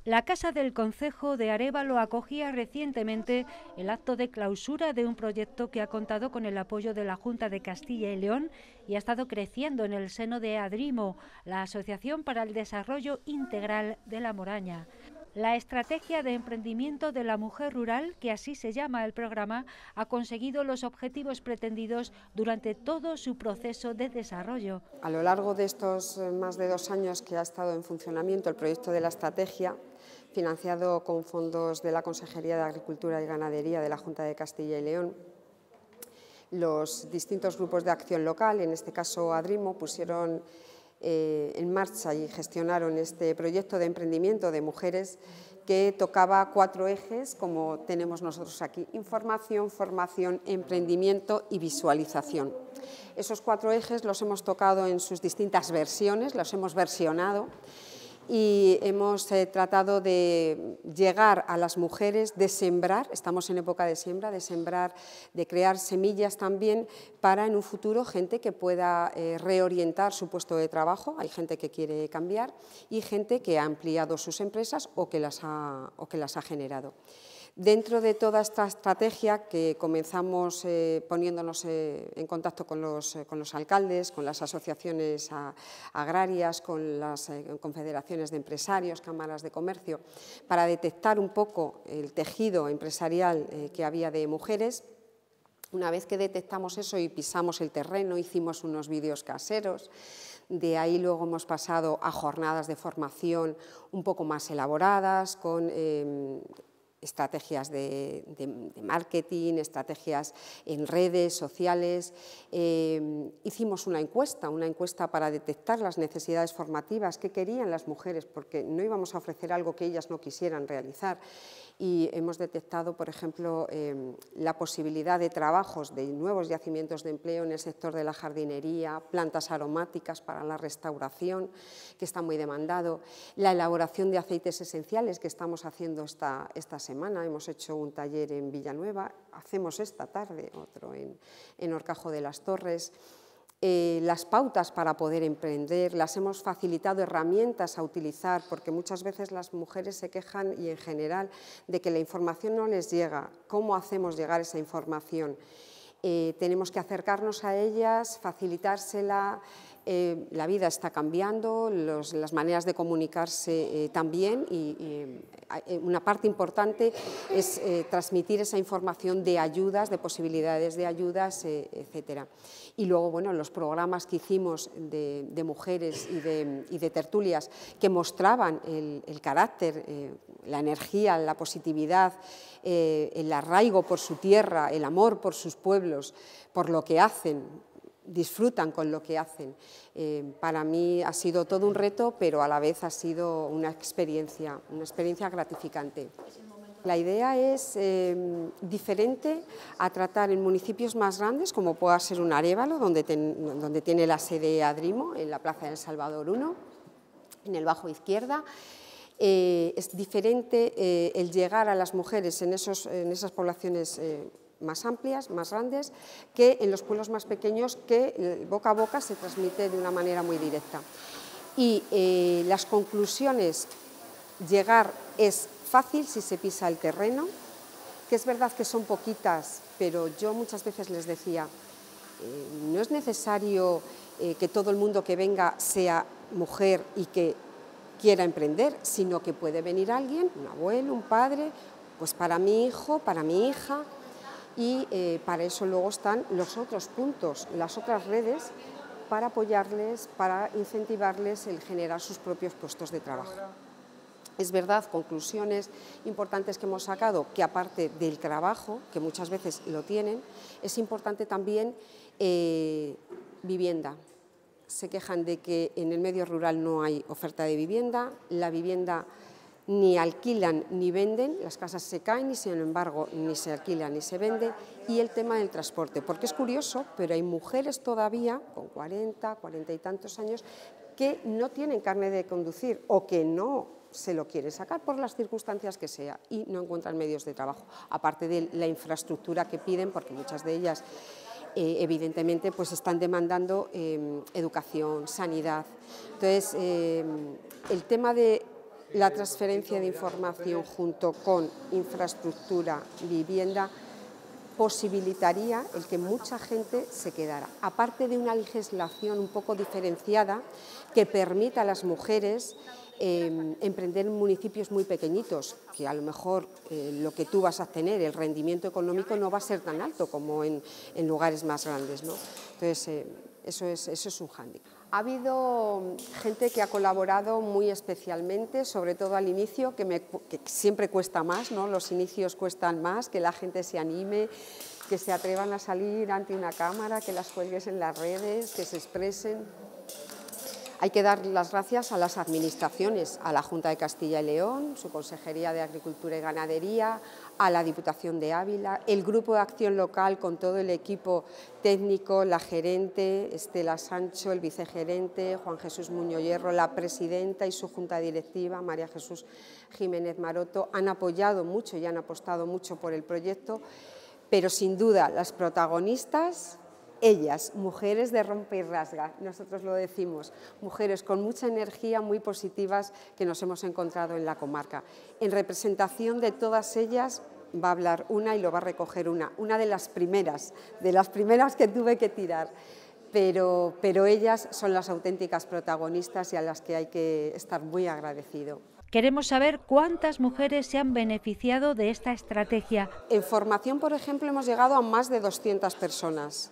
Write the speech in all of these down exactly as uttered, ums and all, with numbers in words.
La Casa del Concejo de Arévalo acogía recientemente el acto de clausura de un proyecto que ha contado con el apoyo de la Junta de Castilla y León y ha estado creciendo en el seno de ADRIMO, la Asociación para el Desarrollo Integral de la Moraña. La estrategia de emprendimiento de la mujer rural, que así se llama el programa, ha conseguido los objetivos pretendidos durante todo su proceso de desarrollo. A lo largo de estos más de dos años que ha estado en funcionamiento el proyecto de la estrategia, financiado con fondos de la Consejería de Agricultura y Ganadería de la Junta de Castilla y León, los distintos grupos de acción local, en este caso ADRIMO, pusieron eh, en marcha y gestionaron este proyecto de emprendimiento de mujeres que tocaba cuatro ejes, como tenemos nosotros aquí: información, formación, emprendimiento y visualización. Esos cuatro ejes los hemos tocado en sus distintas versiones, los hemos versionado y hemos eh, tratado de llegar a las mujeres, de sembrar, estamos en época de siembra, de sembrar, de crear semillas también para en un futuro gente que pueda eh, reorientar su puesto de trabajo. Hay gente que quiere cambiar y gente que ha ampliado sus empresas o que las ha, o que las ha generado. Dentro de toda esta estrategia que comenzamos eh, poniéndonos eh, en contacto con los, eh, con los alcaldes, con las asociaciones a, agrarias, con las eh, confederaciones de empresarios, cámaras de comercio, para detectar un poco el tejido empresarial eh, que había de mujeres. Una vez que detectamos eso y pisamos el terreno, hicimos unos vídeos caseros. De ahí luego hemos pasado a jornadas de formación un poco más elaboradas, con eh, estrategias de, de, de marketing, estrategias en redes sociales. Eh, hicimos una encuesta, una encuesta para detectar las necesidades formativas que querían las mujeres, porque no íbamos a ofrecer algo que ellas no quisieran realizar. Y hemos detectado, por ejemplo, eh, la posibilidad de trabajos de nuevos yacimientos de empleo en el sector de la jardinería, plantas aromáticas para la restauración, que está muy demandado, la elaboración de aceites esenciales que estamos haciendo esta, esta semana. Hemos hecho un taller en Villanueva, hacemos esta tarde otro en, en Horcajo de las Torres. Eh, las pautas para poder emprender, las hemos facilitado herramientas a utilizar, porque muchas veces las mujeres se quejan, y en general, de que la información no les llega. ¿Cómo hacemos llegar esa información? Eh, tenemos que acercarnos a ellas, facilitársela. Eh, la vida está cambiando, los, las maneras de comunicarse eh, también, y, y eh, una parte importante es eh, transmitir esa información de ayudas, de posibilidades de ayudas, eh, etcétera. Y luego, bueno, los programas que hicimos de, de mujeres y de, y de tertulias que mostraban el, el carácter, eh, la energía, la positividad, eh, el arraigo por su tierra, el amor por sus pueblos, por lo que hacen, disfrutan con lo que hacen. Eh, para mí ha sido todo un reto, pero a la vez ha sido una experiencia, una experiencia gratificante. La idea es eh, diferente a tratar en municipios más grandes, como pueda ser un Arévalo, donde, ten, donde tiene la sede ADRIMO, en la Plaza del Salvador uno, en el Bajo Izquierda. Eh, es diferente eh, el llegar a las mujeres en, esos, en esas poblaciones eh, más amplias, más grandes, que en los pueblos más pequeños, que boca a boca se transmite de una manera muy directa. Y eh, las conclusiones, llegar es fácil si se pisa el terreno, que es verdad que son poquitas, pero yo muchas veces les decía, eh, no es necesario eh, que todo el mundo que venga sea mujer y que quiera emprender, sino que puede venir alguien, un abuelo, un padre, pues para mi hijo, para mi hija, y eh, para eso luego están los otros puntos, las otras redes, para apoyarles, para incentivarles el generar sus propios puestos de trabajo. Es verdad, conclusiones importantes que hemos sacado, que aparte del trabajo, que muchas veces lo tienen, es importante también eh, vivienda. Se quejan de que en el medio rural no hay oferta de vivienda, la vivienda ni alquilan ni venden, las casas se caen y sin embargo ni se alquila ni se vende, y el tema del transporte, porque es curioso, pero hay mujeres todavía con cuarenta, cuarenta y tantos años que no tienen carnet de conducir o que no se lo quieren sacar por las circunstancias que sea y no encuentran medios de trabajo, aparte de la infraestructura que piden, porque muchas de ellas eh, evidentemente pues están demandando eh, educación, sanidad. Entonces, eh, el tema de la transferencia de información junto con infraestructura, vivienda, posibilitaría el que mucha gente se quedara. Aparte de una legislación un poco diferenciada que permita a las mujeres eh, emprender en municipios muy pequeñitos, que a lo mejor eh, lo que tú vas a tener, el rendimiento económico no va a ser tan alto como en, en lugares más grandes, ¿no? Entonces, eh, eso es, eso es un hándicap. Ha habido gente que ha colaborado muy especialmente, sobre todo al inicio, que, me, que siempre cuesta más, ¿no? Los inicios cuestan más, que la gente se anime, que se atrevan a salir ante una cámara, que las cuelgues en las redes, que se expresen. Hay que dar las gracias a las administraciones, a la Junta de Castilla y León, su Consejería de Agricultura y Ganadería, a la Diputación de Ávila, el Grupo de Acción Local con todo el equipo técnico, la gerente Estela Sancho, el vicegerente Juan Jesús Muñoz Hierro, la presidenta y su Junta Directiva María Jesús Jiménez Maroto, han apoyado mucho y han apostado mucho por el proyecto, pero sin duda las protagonistas, ellas, mujeres de rompe y rasga, nosotros lo decimos, mujeres con mucha energía, muy positivas que nos hemos encontrado en la comarca. En representación de todas ellas va a hablar una y lo va a recoger una, una de las primeras, de las primeras que tuve que tirar, pero, pero ellas son las auténticas protagonistas y a las que hay que estar muy agradecido. Queremos saber cuántas mujeres se han beneficiado de esta estrategia. En formación, por ejemplo, hemos llegado a más de doscientas personas.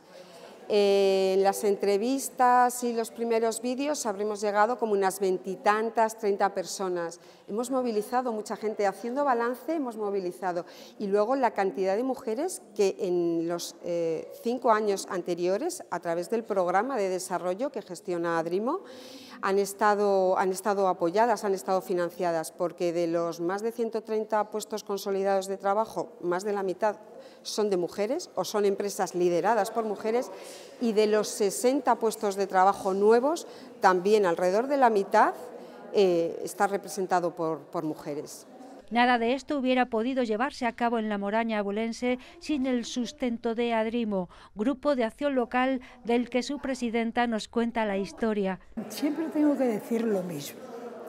En las entrevistas y los primeros vídeos habremos llegado como unas veintitantas, treinta personas. Hemos movilizado mucha gente, haciendo balance hemos movilizado. Y luego la cantidad de mujeres que en los eh, cinco años anteriores, a través del programa de desarrollo que gestiona Adrimo, han estado, han estado apoyadas, han estado financiadas, porque de los más de ciento treinta puestos consolidados de trabajo, más de la mitad son de mujeres o son empresas lideradas por mujeres, y de los sesenta puestos de trabajo nuevos, también alrededor de la mitad eh, está representado por, por mujeres. Nada de esto hubiera podido llevarse a cabo en la Moraña abulense sin el sustento de Adrimo, grupo de acción local del que su presidenta nos cuenta la historia. Siempre tengo que decir lo mismo.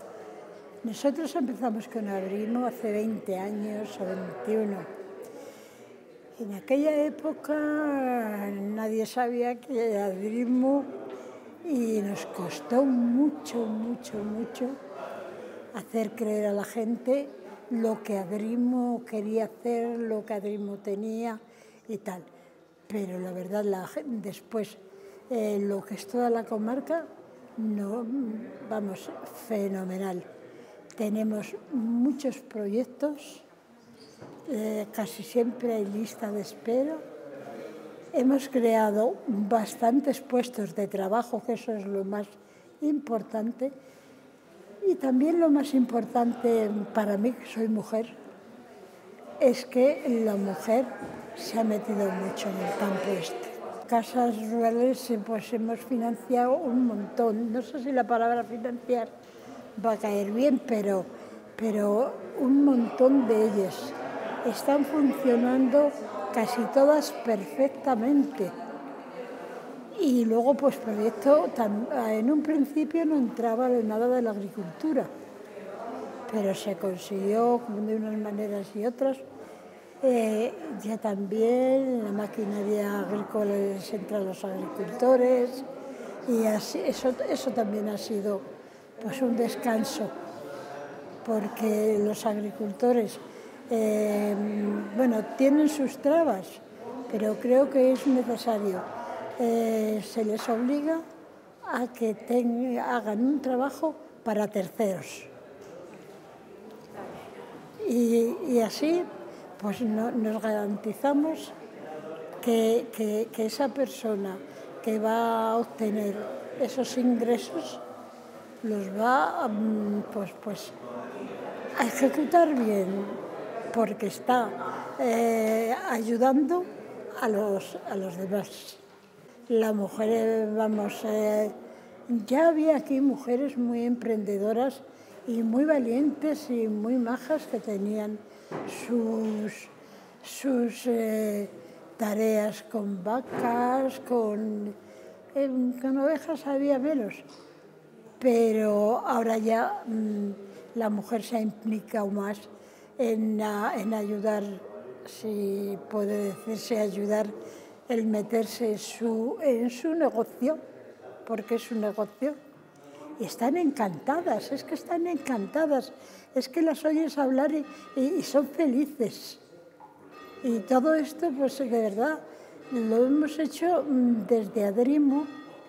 Nosotros empezamos con Adrimo hace veinte años o veintiuno. En aquella época nadie sabía que era Adrimo y nos costó mucho, mucho, mucho hacer creer a la gente lo que Adrimo quería hacer, lo que Adrimo tenía y tal. Pero la verdad, la, después, eh, lo que es toda la comarca, no, vamos, fenomenal. Tenemos muchos proyectos. Eh, casi siempre hay lista de espera. Hemos creado bastantes puestos de trabajo, que eso es lo más importante. Y también lo más importante para mí, que soy mujer, es que la mujer se ha metido mucho en el campo este. Casas rurales pues hemos financiado un montón. No sé si la palabra financiar va a caer bien, pero, pero un montón de ellas. Están funcionando casi todas perfectamente. Y luego, pues, proyecto, en un principio no entraba de nada de la agricultura, pero se consiguió de unas maneras y otras. Eh, ya también la maquinaria agrícola les entra a los agricultores y así, eso, eso también ha sido pues, un descanso, porque los agricultores Eh, bueno, tienen sus trabas, pero creo que es necesario. Eh, se les obliga a que ten, hagan un trabajo para terceros. Y, y así pues no, nos garantizamos que, que, que esa persona que va a obtener esos ingresos los va pues, pues, a ejecutar bien, porque está eh, ayudando a los, a los demás. La mujer, vamos, eh, ya había aquí mujeres muy emprendedoras y muy valientes y muy majas que tenían sus, sus eh, tareas con vacas, con, eh, con ovejas había menos, pero ahora ya mmm, la mujer se ha implicado más en, en ayudar, si puede decirse ayudar, el meterse en su, en su negocio, porque es un negocio. Y están encantadas, es que están encantadas, es que las oyes hablar y, y, y son felices. Y todo esto, pues de verdad, lo hemos hecho desde Adrimo,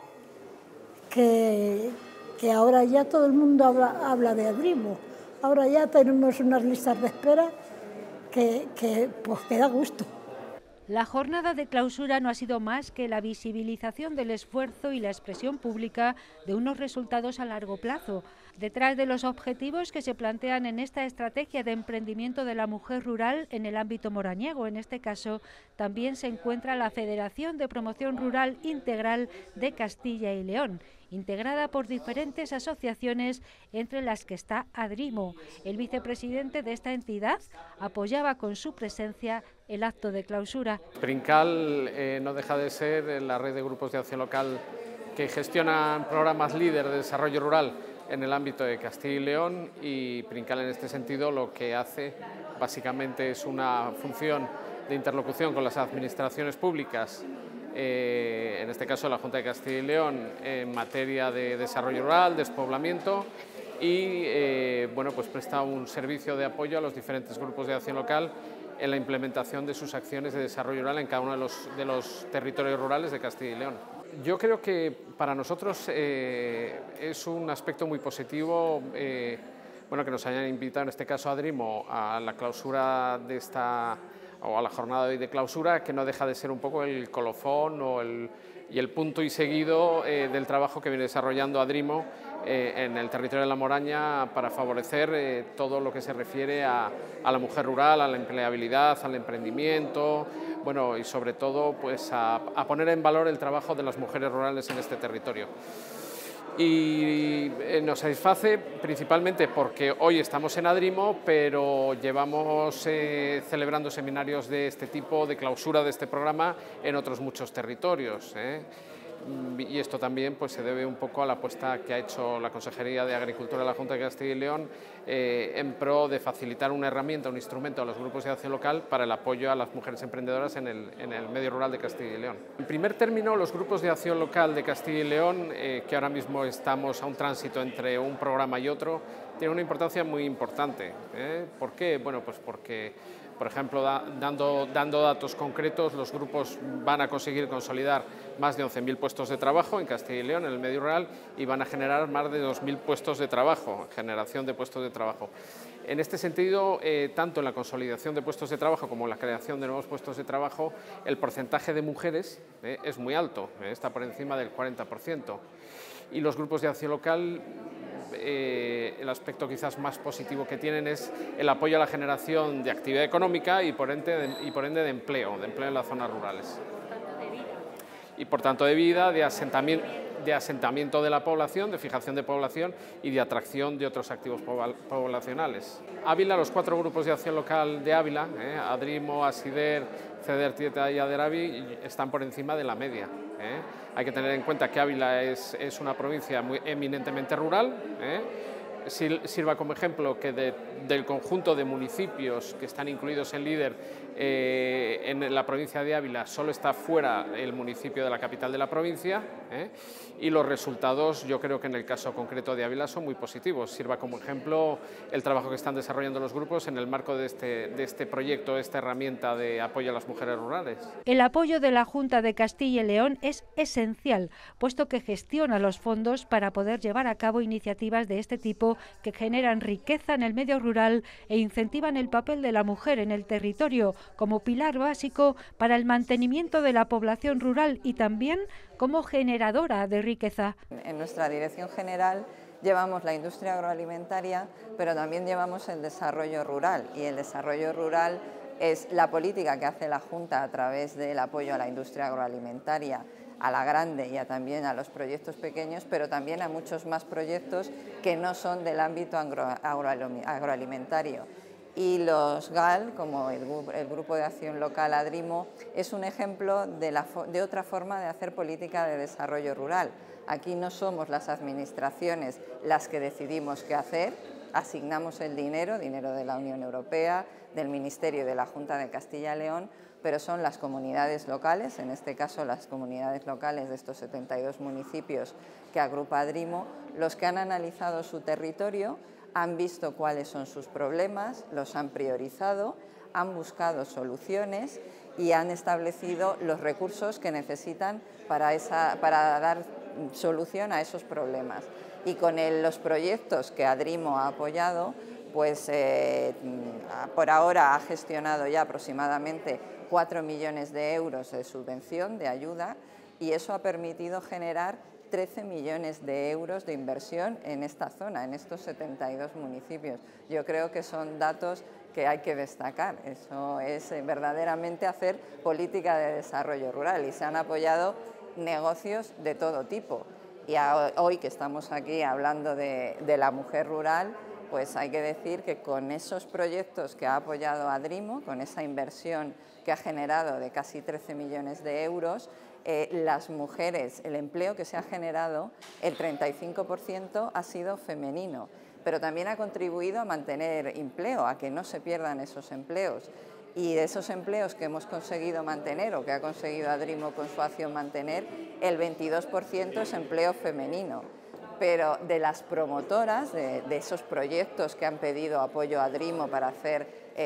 que, que ahora ya todo el mundo habla, habla de Adrimo. Ahora ya tenemos unas listas de espera que, que, pues, que da gusto. La jornada de clausura no ha sido más que la visibilización del esfuerzo y la expresión pública de unos resultados a largo plazo. Detrás de los objetivos que se plantean en esta estrategia de emprendimiento de la mujer rural en el ámbito morañego, en este caso, también se encuentra la Federación de Promoción Rural Integral de Castilla y León, integrada por diferentes asociaciones, entre las que está Adrimo. El vicepresidente de esta entidad apoyaba con su presencia el acto de clausura. Princal eh, no deja de ser la red de grupos de acción local que gestionan programas líder de desarrollo rural en el ámbito de Castilla y León, y Princal en este sentido lo que hace básicamente es una función de interlocución con las administraciones públicas, eh, en este caso la Junta de Castilla y León, en materia de desarrollo rural, despoblamiento, y eh, bueno, pues presta un servicio de apoyo a los diferentes grupos de acción local en la implementación de sus acciones de desarrollo rural en cada uno de los, de los territorios rurales de Castilla y León. Yo creo que para nosotros eh, es un aspecto muy positivo eh, bueno, que nos hayan invitado, en este caso a Adrimo, a la clausura de esta, o a la jornada de hoy de clausura, que no deja de ser un poco el colofón o el, y el punto y seguido eh, del trabajo que viene desarrollando Adrimo eh, en el territorio de la Moraña para favorecer eh, todo lo que se refiere a, a la mujer rural, a la empleabilidad, al emprendimiento, bueno, y sobre todo pues a, a poner en valor el trabajo de las mujeres rurales en este territorio. Y eh, nos satisface principalmente porque hoy estamos en Adrimo, pero llevamos eh, celebrando seminarios de este tipo, de clausura de este programa, en otros muchos territorios, ¿eh? Y esto también pues, se debe un poco a la apuesta que ha hecho la Consejería de Agricultura de la Junta de Castilla y León eh, en pro de facilitar una herramienta, un instrumento a los grupos de acción local para el apoyo a las mujeres emprendedoras en el, en el medio rural de Castilla y León. En primer término, los grupos de acción local de Castilla y León, eh, que ahora mismo estamos a un tránsito entre un programa y otro, tienen una importancia muy importante. ¿eh? ¿Por qué? Bueno, pues porque, por ejemplo, da, dando, dando datos concretos, los grupos van a conseguir consolidar más de once mil puestos de trabajo en Castilla y León, en el medio rural, y van a generar más de dos mil puestos de trabajo, generación de puestos de trabajo. En este sentido, eh, tanto en la consolidación de puestos de trabajo como en la creación de nuevos puestos de trabajo, el porcentaje de mujeres eh, es muy alto, eh, está por encima del cuarenta por ciento. Y los grupos de acción local, eh, el aspecto quizás más positivo que tienen es el apoyo a la generación de actividad económica y por ende de, y por ende de empleo, de empleo en las zonas rurales. Y por tanto de vida, de asentamiento, de asentamiento de la población, de fijación de población y de atracción de otros activos poblacionales. Ávila, los cuatro grupos de acción local de Ávila, eh, Adrimo, Asider, Ceder, Tieta y Aderavi, están por encima de la media. ¿eh? Hay que tener en cuenta que Ávila es, es una provincia muy eminentemente rural. ¿eh? Sirva como ejemplo que de, del conjunto de municipios que están incluidos en LEADER eh, en la provincia de Ávila solo está fuera el municipio de la capital de la provincia ¿eh? y los resultados yo creo que en el caso concreto de Ávila son muy positivos. Sirva como ejemplo el trabajo que están desarrollando los grupos en el marco de este, de este proyecto, esta herramienta de apoyo a las mujeres rurales. El apoyo de la Junta de Castilla y León es esencial, puesto que gestiona los fondos para poder llevar a cabo iniciativas de este tipo que generan riqueza en el medio rural e incentivan el papel de la mujer en el territorio como pilar básico para el mantenimiento de la población rural y también como generadora de riqueza. En nuestra dirección general llevamos la industria agroalimentaria, pero también llevamos el desarrollo rural, y el desarrollo rural es la política que hace la Junta a través del apoyo a la industria agroalimentaria, a la grande y a también a los proyectos pequeños, pero también a muchos más proyectos que no son del ámbito agro, agroalimentario. Y los G A L, como el, el Grupo de Acción Local Adrimo, es un ejemplo de, la, de otra forma de hacer política de desarrollo rural. Aquí no somos las administraciones las que decidimos qué hacer, asignamos el dinero, dinero de la Unión Europea, del Ministerio y de la Junta de Castilla y León, pero son las comunidades locales, en este caso las comunidades locales de estos setenta y dos municipios que agrupa ADRIMO, los que han analizado su territorio, han visto cuáles son sus problemas, los han priorizado, han buscado soluciones y han establecido los recursos que necesitan para, esa, para dar solución a esos problemas. Y con el, los proyectos que ADRIMO ha apoyado, pues eh, por ahora ha gestionado ya aproximadamente cuatro millones de euros de subvención, de ayuda, y eso ha permitido generar trece millones de euros de inversión en esta zona, en estos setenta y dos municipios. Yo creo que son datos que hay que destacar. Eso es verdaderamente hacer política de desarrollo rural y se han apoyado negocios de todo tipo. Y a, hoy que estamos aquí hablando de, de la mujer rural, pues hay que decir que con esos proyectos que ha apoyado ADRIMO, con esa inversión que ha generado de casi trece millones de euros, eh, las mujeres, el empleo que se ha generado, el treinta y cinco por ciento ha sido femenino, pero también ha contribuido a mantener empleo, a que no se pierdan esos empleos. Y de esos empleos que hemos conseguido mantener o que ha conseguido ADRIMO con su acción mantener, el veintidós por ciento es empleo femenino. Pero de las promotoras, de, de esos proyectos que han pedido apoyo a ADRIMO para hacer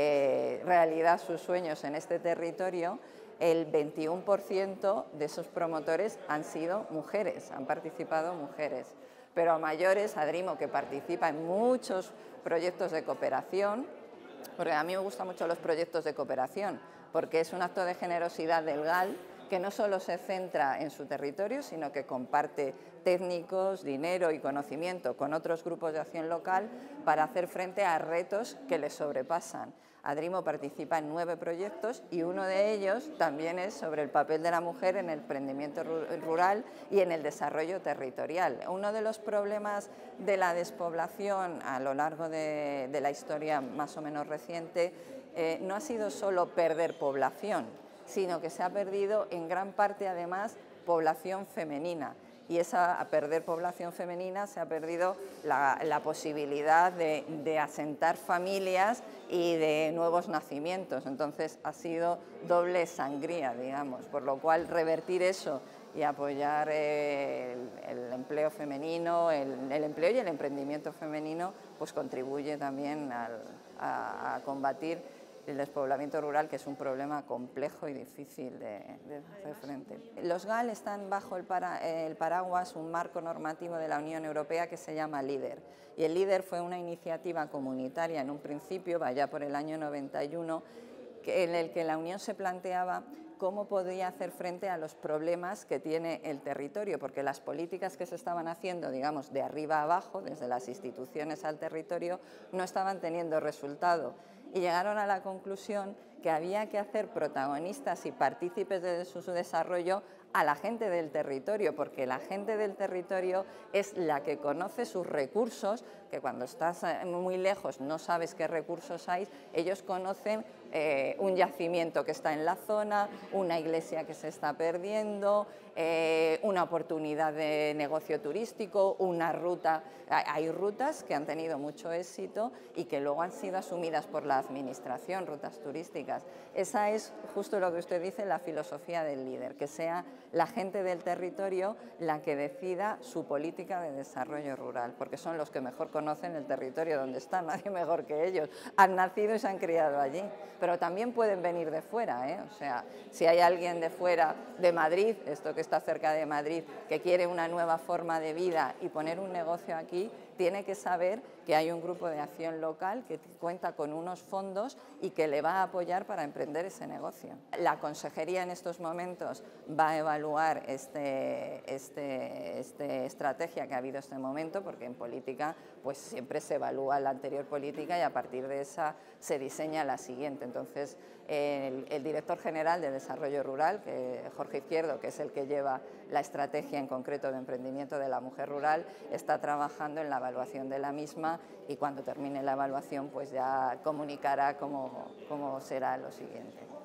eh, realidad sus sueños en este territorio, el veintiuno por ciento de esos promotores han sido mujeres, han participado mujeres. Pero a mayores, ADRIMO, que participa en muchos proyectos de cooperación, porque a mí me gustan mucho los proyectos de cooperación, porque es un acto de generosidad del G A L que no solo se centra en su territorio, sino que comparte técnicos, dinero y conocimiento con otros grupos de acción local para hacer frente a retos que les sobrepasan. ADRIMO participa en nueve proyectos y uno de ellos también es sobre el papel de la mujer en el emprendimiento rural y en el desarrollo territorial. Uno de los problemas de la despoblación a lo largo de, de la historia más o menos reciente eh, no ha sido solo perder población, sino que se ha perdido en gran parte además población femenina. Y esa, a perder población femenina se ha perdido la, la posibilidad de, de asentar familias y de nuevos nacimientos. Entonces ha sido doble sangría, digamos, por lo cual revertir eso y apoyar el, el empleo femenino, el, el empleo y el emprendimiento femenino, pues contribuye también al, a, a combatir el despoblamiento rural, que es un problema complejo y difícil de, de hacer frente. Los G A L están bajo el, para, el paraguas, un marco normativo de la Unión Europea que se llama LEADER. Y el LEADER fue una iniciativa comunitaria en un principio, vaya por el año noventa y uno, que, en el que la Unión se planteaba cómo podía hacer frente a los problemas que tiene el territorio, porque las políticas que se estaban haciendo, digamos, de arriba a abajo, desde las instituciones al territorio, no estaban teniendo resultado. Y llegaron a la conclusión que había que hacer protagonistas y partícipes de su desarrollo a la gente del territorio, porque la gente del territorio es la que conoce sus recursos, que cuando estás muy lejos no sabes qué recursos hay, ellos conocen eh, un yacimiento que está en la zona, una iglesia que se está perdiendo, eh, una oportunidad de negocio turístico, una ruta. Hay rutas que han tenido mucho éxito y que luego han sido asumidas por la administración, rutas turísticas. Esa es justo lo que usted dice, la filosofía del líder, que sea la gente del territorio la que decida su política de desarrollo rural, porque son los que mejor conocen el territorio donde están, nadie mejor que ellos. Han nacido y se han criado allí, pero también pueden venir de fuera, ¿eh? O sea, si hay alguien de fuera, de Madrid, esto que está cerca de Madrid, que quiere una nueva forma de vida y poner un negocio aquí, tiene que saber que hay un grupo de acción local que cuenta con unos fondos y que le va a apoyar para emprender ese negocio. La consejería en estos momentos va a evaluar este, este, este estrategia que ha habido este momento, porque en política pues siempre se evalúa la anterior política y a partir de esa se diseña la siguiente. Entonces el, el director general de Desarrollo Rural, que, Jorge Izquierdo, que es el que lleva la estrategia en concreto de emprendimiento de la mujer rural, está trabajando en la evaluación de la misma y cuando termine la evaluación pues ya comunicará cómo, cómo será lo siguiente.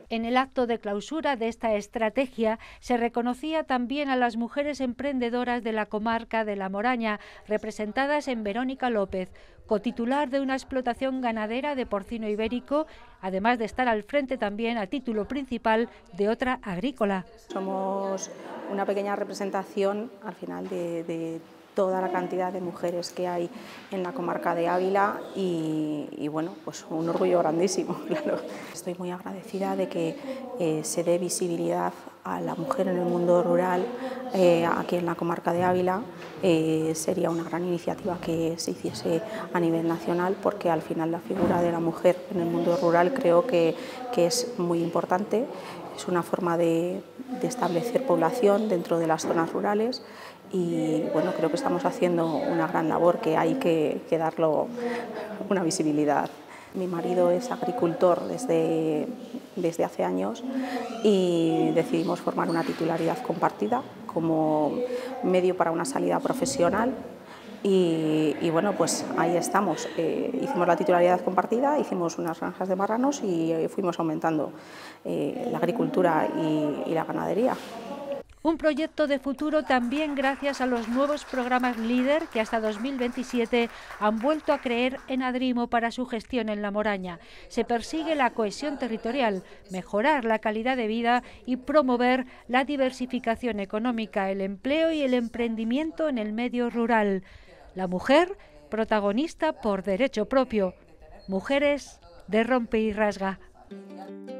En el acto de clausura de esta estrategia se reconocía también a las mujeres emprendedoras de la comarca de La Moraña, representadas en Verónica López, cotitular de una explotación ganadera de porcino ibérico, además de estar al frente también a título principal de otra agrícola. Somos una pequeña representación al final de, de toda la cantidad de mujeres que hay en la comarca de Ávila y, y bueno, pues un orgullo grandísimo, claro. Estoy muy agradecida de que eh, se dé visibilidad a la mujer en el mundo rural eh, aquí en la comarca de Ávila. Eh, sería una gran iniciativa que se hiciese a nivel nacional, porque al final la figura de la mujer en el mundo rural creo que, que es muy importante. Es una forma de, de establecer población dentro de las zonas rurales y bueno, creo que estamos haciendo una gran labor que hay que, que darlo una visibilidad. Mi marido es agricultor desde, desde hace años y decidimos formar una titularidad compartida como medio para una salida profesional. Y, y bueno, pues ahí estamos. Eh, hicimos la titularidad compartida, hicimos unas granjas de marranos y eh, fuimos aumentando eh, la agricultura y, y la ganadería. Un proyecto de futuro también gracias a los nuevos programas LEADER que hasta dos mil veintisiete han vuelto a creer en Adrimo para su gestión en La Moraña. Se persigue la cohesión territorial, mejorar la calidad de vida y promover la diversificación económica, el empleo y el emprendimiento en el medio rural. La mujer, protagonista por derecho propio. Mujeres de rompe y rasga.